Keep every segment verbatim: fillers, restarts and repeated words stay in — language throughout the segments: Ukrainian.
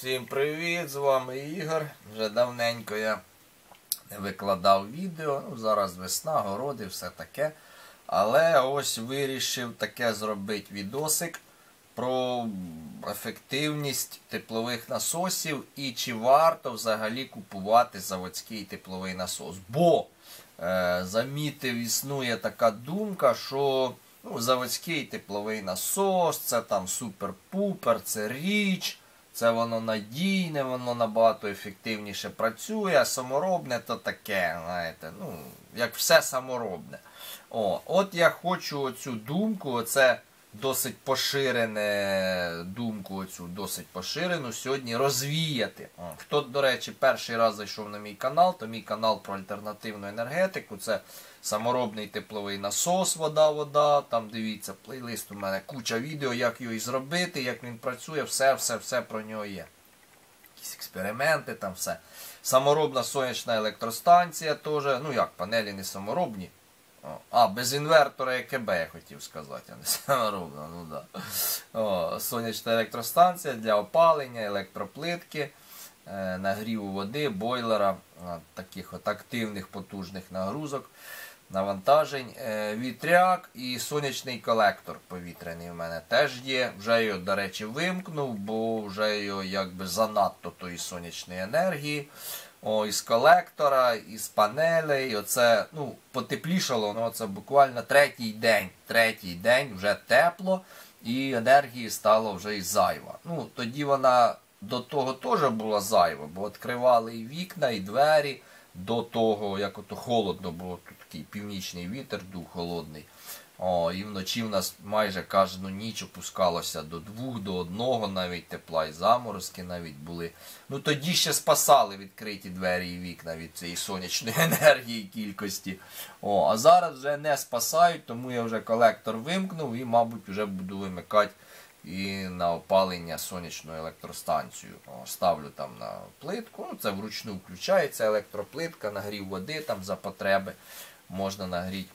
Всім привіт, з вами Ігор. Вже давненько я не викладав відео. Ну, зараз весна, городи, все таке. Але ось вирішив таке зробити відосик про ефективність теплових насосів і чи варто взагалі купувати заводський тепловий насос. Бо, е, замітив, існує така думка, що ну, заводський тепловий насос, це там супер-пупер, це річ. Це воно надійне, воно набагато ефективніше працює, а саморобне то таке, знаєте, ну, як все саморобне. О, от я хочу оцю думку, оце досить поширене думку, оцю досить поширену сьогодні розвіяти. О, хто, до речі, перший раз зайшов на мій канал, то мій канал про альтернативну енергетику, це саморобний тепловий насос, вода-вода, там дивіться, плейлист у мене, куча відео, як його і зробити, як він працює, все-все-все про нього є. Якісь експерименти, там все. Саморобна сонячна електростанція теж, ну як, панелі не саморобні. А, без інвертора ЕКБ я хотів сказати, а не саморобна, ну да. О, сонячна електростанція для опалення, електроплитки, е, нагріву води, бойлера, а, таких от активних потужних нагрузок, навантажень, е, вітряк і сонячний колектор повітряний в мене теж є. Вже його, до речі, вимкнув, бо вже його якби занадто тої сонячної енергії. О, із колектора, із панелей, оце, ну, потеплішало, ну, це буквально третій день, третій день, вже тепло, і енергії стало вже і зайва. Ну, тоді вона до того теж була зайва, бо відкривали і вікна, і двері, до того, як ото холодно було, тут такий північний вітер, дух холодний. О, і вночі в нас майже кожну ніч опускалося до двох, до одного навіть тепла, і заморозки навіть були. Ну тоді ще спасали відкриті двері і вікна від цієї сонячної енергії кількості. О, а зараз вже не спасають, тому я вже колектор вимкнув і, мабуть, вже буду вимикати і на опалення сонячну електростанцію. О, ставлю там на плитку, ну це вручну включається електроплитка, нагрів води там за потреби можна нагріти.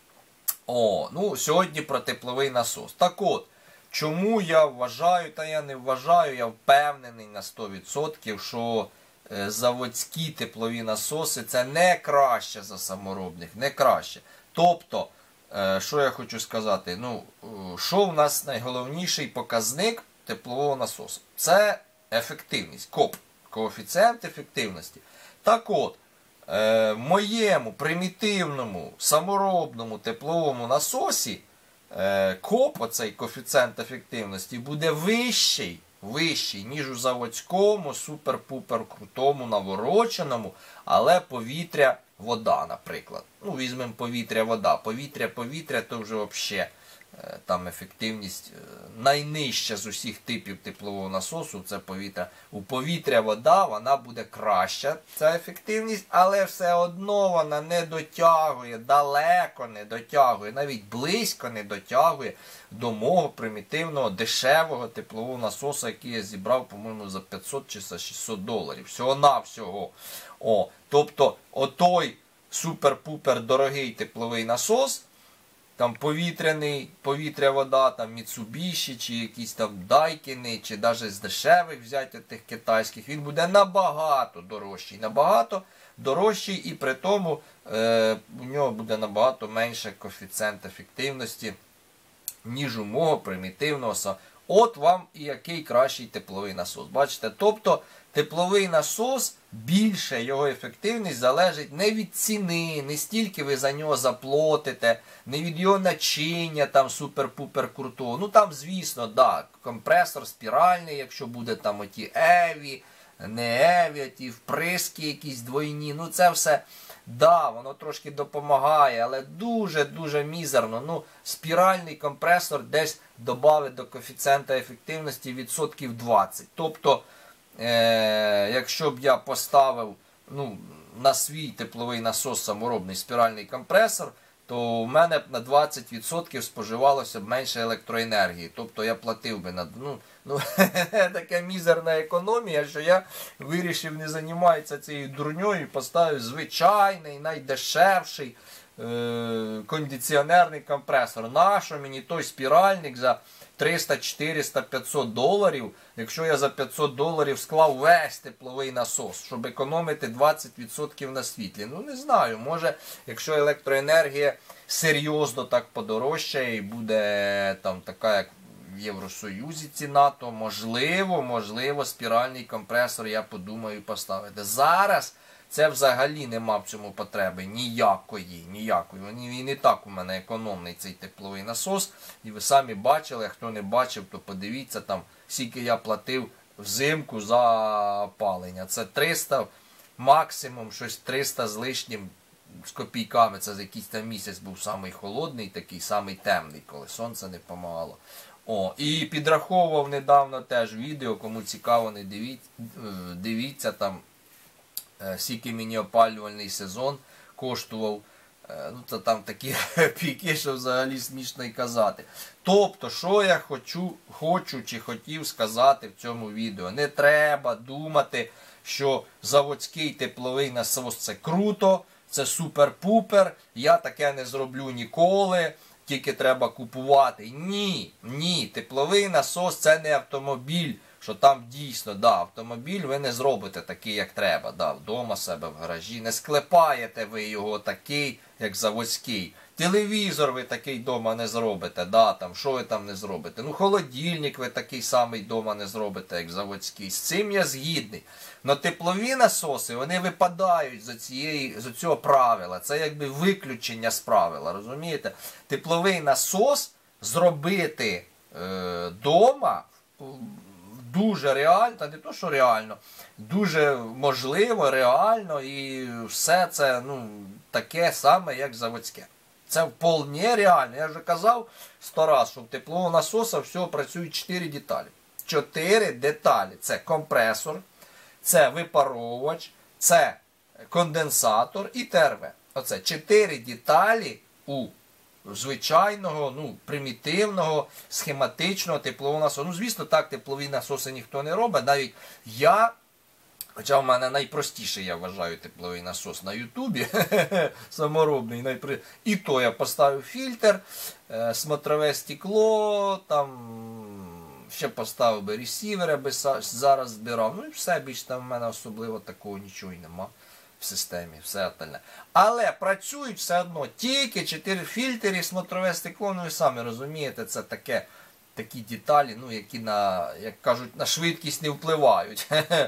О, ну, сьогодні про тепловий насос. Так от, чому я вважаю, та я не вважаю, я впевнений на сто відсотків, що е, заводські теплові насоси це не краще за саморобних, не краще. Тобто, е, що я хочу сказати, ну, е, що в нас найголовніший показник теплового насосу? Це ефективність, КОП, коефіцієнт ефективності. Так от, в моєму примітивному саморобному тепловому насосі КОП, оцей коефіцієнт ефективності, буде вищий, вищий, ніж у заводському, супер-пупер крутому, навороченому, але повітря-вода, наприклад. Ну, візьмемо повітря-вода. Повітря-повітря, то вже взагалі там ефективність найнижча з усіх типів теплового насосу, це повітря. У повітря-вода вона буде краща, ця ефективність, але все одно вона не дотягує, далеко не дотягує, навіть близько не дотягує до мого примітивного, дешевого теплового насоса, який я зібрав, по-моєму, за п'ятсот чи за шістсот доларів. Всього-навсього. О, тобто, отой супер-пупер дорогий тепловий насос, там повітряний, повітря-вода, там Mitsubishi, чи якісь там Дайкіни, чи навіть з дешевих взяти тих китайських, він буде набагато дорожчий, набагато дорожчий, і при тому е, у нього буде набагато менше коефіцієнт ефективності, ніж у мого примітивного. От вам і який кращий тепловий насос. Бачите, тобто тепловий насос, більше його ефективність залежить не від ціни, не стільки ви за нього заплатите, не від його начиння, там супер-пупер крутого. Ну там, звісно, да, компресор спіральний, якщо буде там оті еві, не еві, ті вприски якісь двойні, ну це все, да, воно трошки допомагає, але дуже-дуже мізерно. Ну, спіральний компресор десь додавить до коефіцієнта ефективності відсотків двадцять. Тобто, Е, якщо б я поставив ну, на свій тепловий насос саморобний спіральний компресор, то в мене б на двадцять відсотків споживалося б менше електроенергії. Тобто я платив би на... Ну, ну, така мізерна економія, що я вирішив не займатися цією дурньою і поставив звичайний, найдешевший е, кондиціонерний компресор. Нащо мені той спіральник за триста, чотириста, п'ятсот доларів, якщо я за п'ятсот доларів склав весь тепловий насос, щоб економити двадцять відсотків на світлі. Ну не знаю, може, якщо електроенергія серйозно так подорожчає і буде там така, як в Євросоюзі ціна, то можливо, можливо, спіральний компресор я подумаю поставити. Зараз це взагалі нема в цьому потреби ніякої, ніякої. Він і так у мене економний цей тепловий насос. І ви самі бачили, хто не бачив, то подивіться там, скільки я платив взимку за опалення. Це триста, максимум щось триста з лишнім, з копійками. Це за якийсь там місяць був самий холодний, такий самий темний, коли сонце не помагало. О, і підраховував недавно теж відео, кому цікаво, не дивіться, дивіться там, скільки мені опалювальний сезон коштував. Ну, то там такі піки, що взагалі смішно й казати. Тобто, що я хочу, хочу чи хотів сказати в цьому відео. Не треба думати, що заводський тепловий насос це круто, це супер-пупер, я таке не зроблю ніколи, тільки треба купувати. Ні, ні, тепловий насос це не автомобіль, що там дійсно, да, автомобіль ви не зробите такий, як треба, да, вдома себе в гаражі, не склепаєте ви його такий, як заводський. Телевізор ви такий вдома не зробите, да, там, що ви там не зробите. Ну, холодильник ви такий самий вдома не зробите, як заводський. З цим я згідний. Но теплові насоси, вони випадають з цієї, з цього правила. Це якби виключення з правила, розумієте? Тепловий насос зробити е, дома дуже реально, та не то, що реально, дуже можливо, реально, і все це, ну, таке саме, як заводське. Це вполне реально. Я вже казав сто раз, що в теплового насоса всього працюють чотири деталі. Чотири деталі. Це компресор, це випаровувач, це конденсатор і ТРВ. Оце чотири деталі у звичайного, ну, примітивного, схематичного теплового насосу. Ну, звісно, так теплові насоси ніхто не робить. Навіть я, хоча в мене найпростіший, я вважаю, тепловий насос на Ютубі, саморобний, найпри... і то я поставив фільтр, е, смотрове стекло, там ще поставив би ресівер, аби зараз збирав. Ну і все, більше там в мене особливо такого нічого й нема в системі, все остальне. Але працюють все одно тільки чотири фільтри і смотрове стекло, ну ви самі розумієте, це таке, такі деталі, ну, які на, як кажуть, на швидкість не впливають.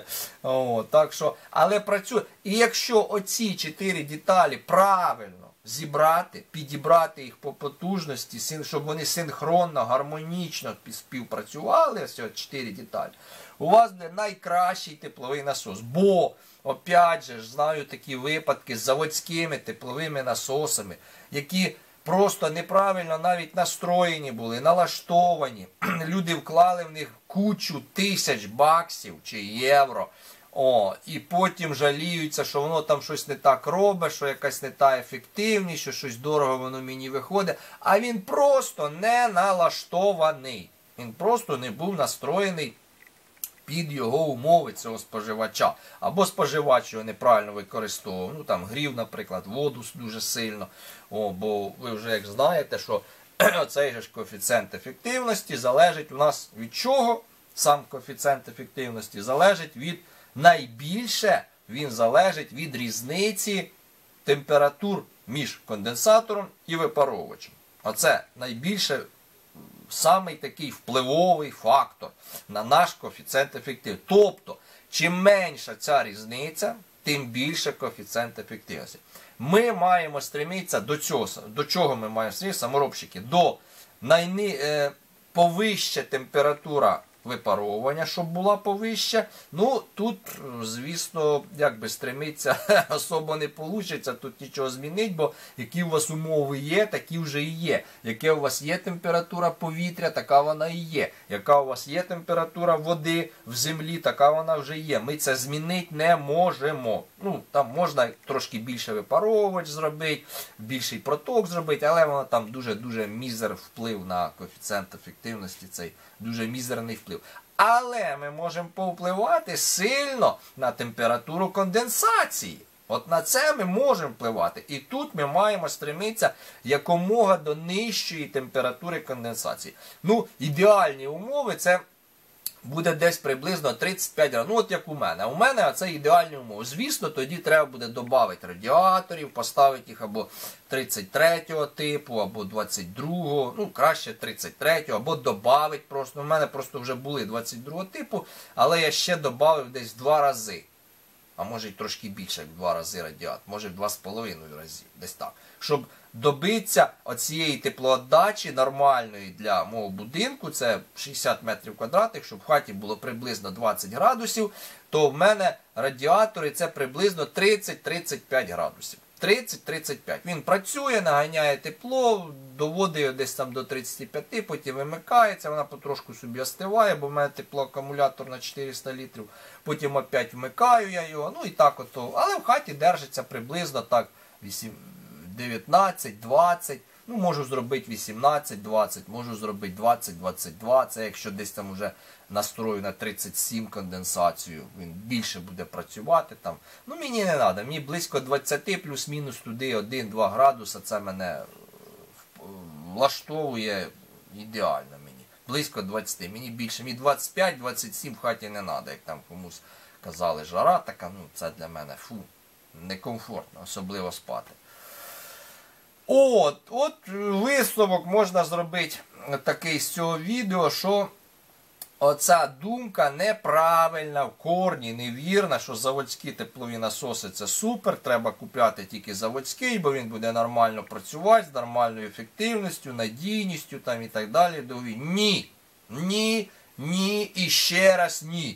О, так що, але працює. І якщо оці чотири деталі правильно зібрати, підібрати їх по потужності, щоб вони синхронно, гармонічно співпрацювали, ось ці чотири деталі, у вас буде найкращий тепловий насос. Бо, опять же, знаю такі випадки з заводськими тепловими насосами, які просто неправильно навіть настроєні були, налаштовані. Люди вклали в них кучу тисяч баксів чи євро. О, і потім жаліються, що воно там щось не так робить, що якась не та ефективність, що щось дорого воно мені виходить. А він просто не налаштований. Він просто не був настроєний під його умови цього споживача. Або споживач його неправильно використовував. Ну там грів, наприклад, воду дуже сильно. О, бо ви вже як знаєте, що цей же ж коефіцієнт ефективності залежить у нас від чого? Сам коефіцієнт ефективності залежить від, найбільше він залежить від різниці температур між конденсатором і випаровувачем. Оце найбільше, самий такий впливовий фактор на наш коефіцієнт ефективності. Тобто, чим менша ця різниця, тим більше коефіцієнт ефективності. Ми маємо стремитися до цього. До чого ми маємо стремитися, саморобщики? До найни, е, повища температура випаровування, щоб була повища. Ну, тут, звісно, як би стремитися особо не вийде, тут нічого змінить, бо які у вас умови є, такі вже і є. Яка у вас є температура повітря, така вона і є. Яка у вас є температура води в землі, така вона вже є. Ми це змінити не можемо. Ну, там можна трошки більше випаровувач зробити, більший проток зробити, але воно там дуже-дуже мізер вплив на коефіцієнт ефективності, цей дуже мізерний вплив. Але ми можемо повпливати сильно на температуру конденсації. От на це ми можемо впливати. І тут ми маємо стремитися якомога до нижчої температури конденсації. Ну, ідеальні умови це буде десь приблизно тридцять п'ять градусів. Ну, от як у мене. У мене це ідеальні умови. Звісно, тоді треба буде додати радіаторів, поставити їх або тридцять третього типу, або двадцять другого, ну, краще тридцять третього, або додати просто. У мене просто вже були двадцять другого типу, але я ще додав десь в два рази. А може й трошки більше, як в два рази радіатор, може в два з половиною разів, десь так. Щоб добитися оцієї теплоотдачі нормальної для мого будинку, це шістдесят метрів квадратних, щоб в хаті було приблизно двадцять градусів, то в мене радіатори це приблизно тридцять тридцять п'ять градусів. тридцять тридцять п'ять. Він працює, наганяє тепло, доводить його десь там до тридцяти п'яти, потім вимикається, вона потрошку собі остиває, бо в мене теплоакумулятор на чотириста літрів, потім опять вмикаю я його, ну і так ото. Але в хаті держиться приблизно так дев'ятнадцять двадцять, ну можу зробити вісімнадцять двадцять, можу зробити двадцять двадцять два, це якщо десь там вже настрою на тридцять сім конденсацію, він більше буде працювати там. Ну мені не треба, мені близько двадцяти плюс-мінус туди один-два градуса, це мене влаштовує ідеально мені. Близько двадцяти, мені більше, мені двадцять п'ять двадцять сім в хаті не треба, як там комусь казали, жара така, ну це для мене фу, некомфортно, особливо спати. От, от висновок можна зробити такий з цього відео, що оця думка неправильна, в корні, невірна, що заводські теплові насоси це супер, треба купляти тільки заводський, бо він буде нормально працювати, з нормальною ефективністю, надійністю там і так далі. Ні, ні, ні і ще раз ні.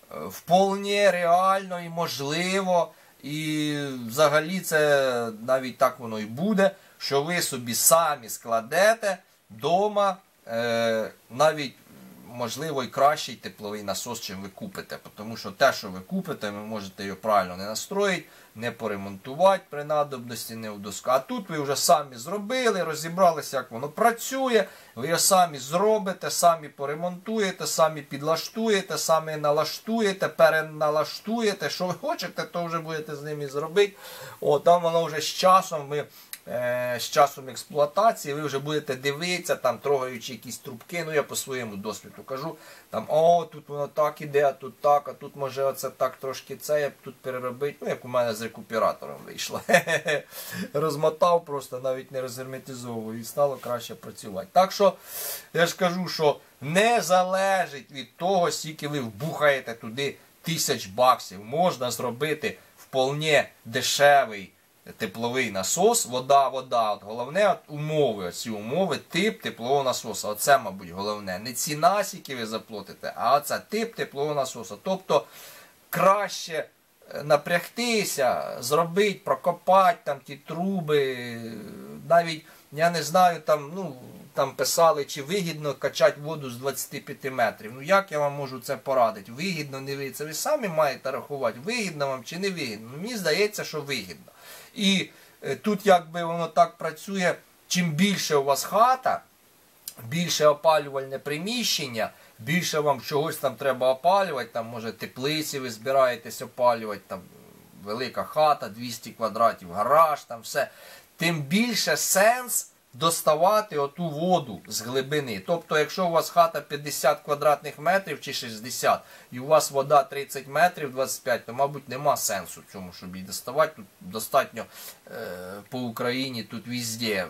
Вполне реально і можливо, і взагалі це навіть так воно і буде, що ви собі самі складете вдома е, навіть, можливо, і кращий тепловий насос, чим ви купите. Тому що те, що ви купите, ви можете його правильно не настроїти, не поремонтувати при надобності, не вдосконалити. А тут ви вже самі зробили, розібралися, як воно працює, ви його самі зробите, самі поремонтуєте, самі підлаштуєте, самі налаштуєте, переналаштуєте. Що ви хочете, то вже будете з ними зробити. О, там воно вже з часом ви... з часом експлуатації, ви вже будете дивитися, там, трогаючи якісь трубки, ну я по своєму досвіду кажу, там, о, тут воно так іде, а тут так, а тут може оце так трошки це, я б тут переробити, ну як у мене з рекуператором вийшло. Розмотав просто, навіть не розгерметизовував і стало краще працювати. Так що, я ж кажу, що не залежить від того, скільки ви вбухаєте туди тисяч баксів, можна зробити вполне дешевий тепловий насос, вода, вода. От головне от умови, оці умови, тип теплового насоса. Оце, мабуть, головне. Не ціна, скільки ви заплатите, а оце тип теплового насоса. Тобто краще напрягтися, зробити, прокопати там ті труби. Навіть, я не знаю, там, ну, там писали, чи вигідно качати воду з двадцяти п'яти метрів. Ну як я вам можу це порадити? Вигідно, не вигідно. Це ви самі маєте рахувати, вигідно вам чи не вигідно. Мені здається, що вигідно. І е, тут якби воно так працює, чим більше у вас хата, більше опалювальне приміщення, більше вам чогось там треба опалювати, там може теплиці ви збираєтесь опалювати, там велика хата, двісті квадратів, гараж, там все, тим більше сенс доставати оту воду з глибини. Тобто, якщо у вас хата п'ятдесят квадратних метрів чи шістдесят, і у вас вода тридцять метрів, двадцять п'ять, то, мабуть, нема сенсу в цьому, щоб її доставати. Тут достатньо е, по Україні, тут везде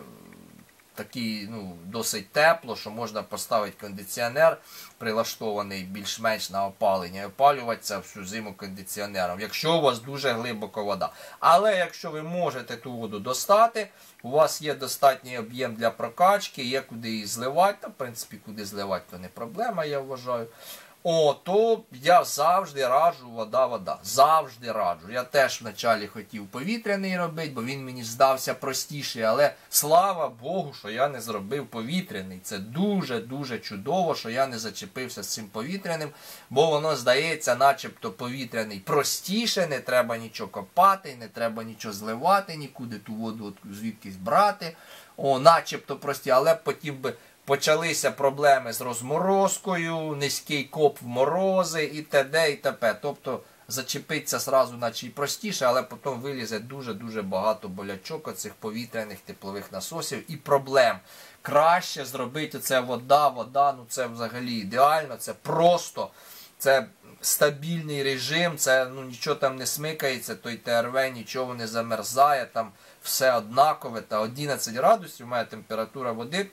такі, ну, досить тепло, що можна поставити кондиціонер, прилаштований більш-менш на опалення, і опалюватися всю зиму кондиціонером, якщо у вас дуже глибока вода. Але якщо ви можете ту воду достати, у вас є достатній об'єм для прокачки, є куди її зливати, та, в принципі, куди зливати, то не проблема, я вважаю. О, то я завжди раджу вода-вода. Завжди раджу. Я теж вначалі хотів повітряний робити, бо він мені здався простіший, але слава Богу, що я не зробив повітряний. Це дуже-дуже чудово, що я не зачепився з цим повітряним, бо воно здається, начебто повітряний простіше, не треба нічого копати, не треба нічого зливати, нікуди ту воду звідкись брати. О, начебто прості, але потім би почалися проблеми з розморозкою, низький коп в морози і т.д. і т.п. Тобто зачепиться сразу, наче і простіше, але потім вилізе дуже-дуже багато болячок оцих повітряних теплових насосів і проблем. Краще зробити це вода, вода, ну це взагалі ідеально, це просто, це стабільний режим, це ну нічого там не смикається, той Т Р В, нічого не замерзає, там все однакове, та одинадцять градусів має температура води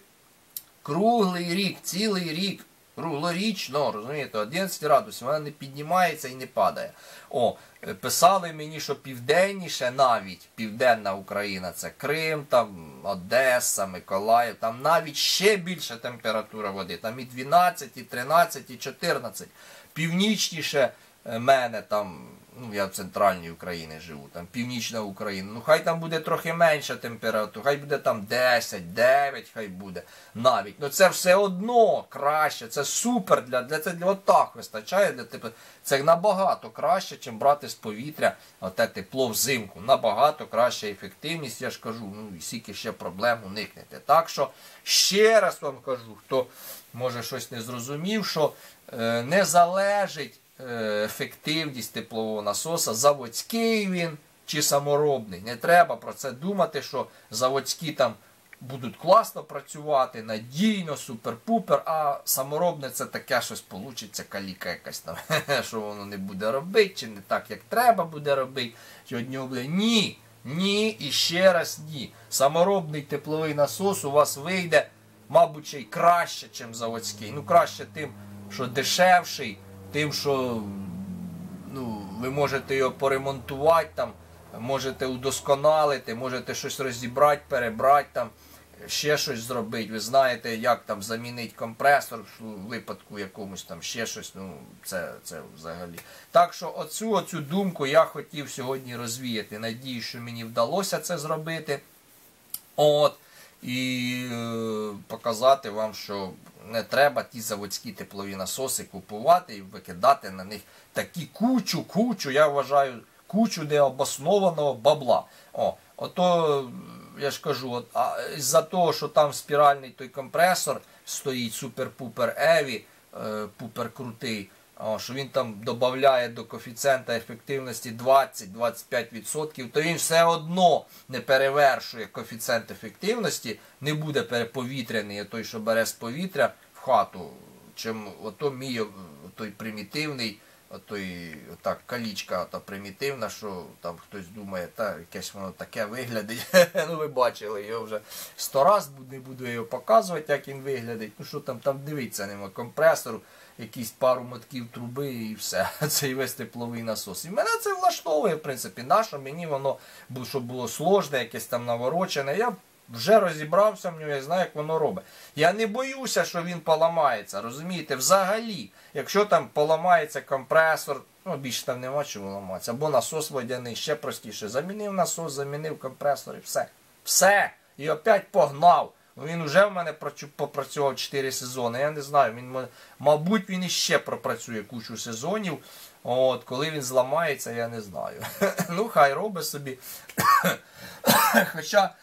круглий рік, цілий рік. Круглорічно, розумієте, одинадцять градусів, вона не піднімається і не падає. О, писали мені, що південніше навіть, південна Україна, це Крим, там Одеса, Миколаїв, там навіть ще більша температура води, там і дванадцять, і тринадцять, і чотирнадцять. Північніше мене там, ну я в центральній Україні живу, там північна Україна, ну хай там буде трохи менша температура, хай буде там десять, дев'ять, хай буде навіть. Ну це все одно краще, це супер, для, для, це для отак вистачає, для типу, це набагато краще, чим брати з повітря оте тепло взимку, набагато краща ефективність, я ж кажу, ну і скільки ще проблем уникнете. Так що, ще раз вам кажу, хто може щось не зрозумів, що е, не залежить ефективність теплового насоса, заводський він чи саморобний. Не треба про це думати, що заводські там будуть класно працювати, надійно, супер-пупер, а саморобне це таке щось получиться, каліка якась там, що воно не буде робити, чи не так, як треба буде робити, чи од нього буде. Ні, ні і ще раз ні. Саморобний тепловий насос у вас вийде, мабуть, ще й краще, ніж заводський. Ну, краще тим, що дешевший, тим, що ну, ви можете його поремонтувати, там, можете удосконалити, можете щось розібрати, перебрати, там, ще щось зробити. Ви знаєте, як там замінити компресор в випадку якомусь там ще щось. Ну, це, це взагалі. Так що оцю, оцю думку я хотів сьогодні розвіяти. Надію, що мені вдалося це зробити. От. І е, показати вам, що не треба ті заводські теплові насоси купувати і викидати на них такі кучу, кучу, я вважаю, кучу необоснованого бабла. О, ото, я ж кажу, от, а, з-за того, що там спіральний той компресор стоїть, супер-пупер Еві, е, пупер крутий, о, що він там додає до коефіцієнта ефективності двадцять до двадцяти п'яти відсотків, то він все одно не перевершує коефіцієнт ефективності, не буде переповітряний, той, що бере з повітря в хату, чим ото мій той примітивний, отой, отак, калічка ота примітивна, що там хтось думає, та якесь воно таке виглядить. Ну ви бачили його вже сто раз, не буду його показувати, як він виглядить. Ну що там, там дивіться, нема компресору, якісь пару мотків труби і все. Це і весь тепловий насос. І мене це влаштовує, в принципі. Нащо мені воно, щоб було сложне, якесь там наворочене. Я вже розібрався в нього, я знаю, як воно робить. Я не боюся, що він поламається, розумієте? Взагалі, якщо там поламається компресор, ну більше там нема чого ламатися, або насос водяний, ще простіше. Замінив насос, замінив компресор і все. Все. І опять погнав. Він вже в мене попрацював чотири сезони, я не знаю, він, мабуть, він іще пропрацює кучу сезонів. От, коли він зламається, я не знаю. Ну, хай робить собі. Хоча,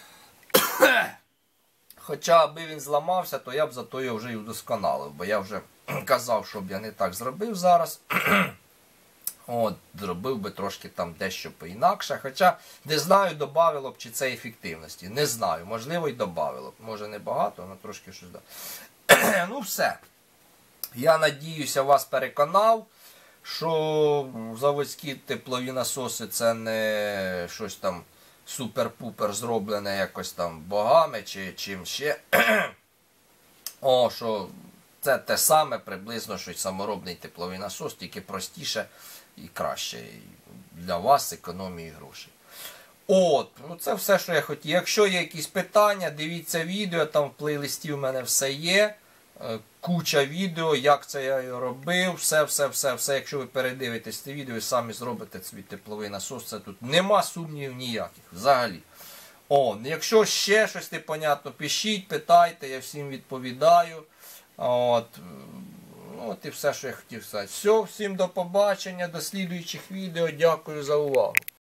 хоча аби він зламався, то я б зато його вже і удосконалив, бо я вже казав, щоб я не так зробив зараз. От, зробив би трошки там дещо по-інакше. Хоча, не знаю, добавило б чи це ефективності. Не знаю, можливо, й добавило б. Може не багато, але трошки щось додавило. Ну все. Я надіюся, вас переконав, що заводські теплові насоси це не щось там супер-пупер зроблене якось там богами чи чим ще. О, що це те саме приблизно, що й саморобний тепловий насос, тільки простіше і краще для вас, економії грошей. От, ну це все, що я хотів. Якщо є якісь питання, дивіться відео, там в плейлисті в мене все є. Куча відео, як це я його робив, все, все, все, все. Якщо ви передивитесь це відео і самі зробите свій тепловий насос, це тут нема сумнівів ніяких, взагалі. О, якщо ще щось непонятно, пишіть, питайте, я всім відповідаю. От, от і все, що я хотів сказати. Все, всім до побачення, до слідуючих відео. Дякую за увагу.